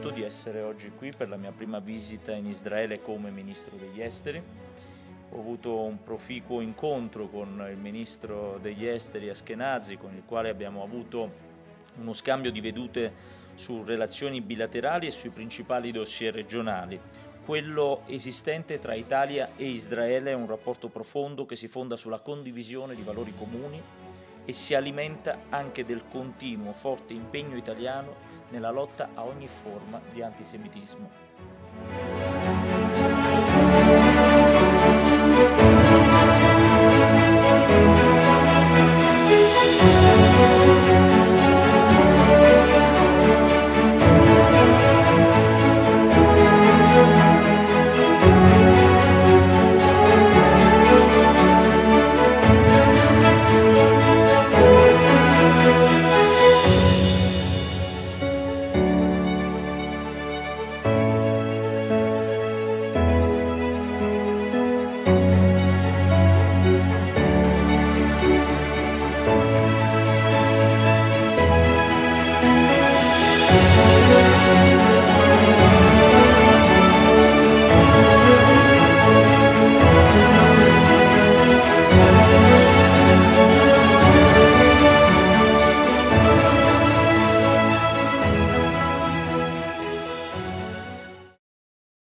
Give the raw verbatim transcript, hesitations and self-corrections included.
molto di essere oggi qui per la mia prima visita in Israele come Ministro degli Esteri. Ho avuto un proficuo incontro con il Ministro degli Esteri Ashkenazi, con il quale abbiamo avuto uno scambio di vedute su relazioni bilaterali e sui principali dossier regionali. Quello esistente tra Italia e Israele è un rapporto profondo che si fonda sulla condivisione di valori comuni e si alimenta anche del continuo forte impegno italiano nella lotta a ogni forma di antisemitismo.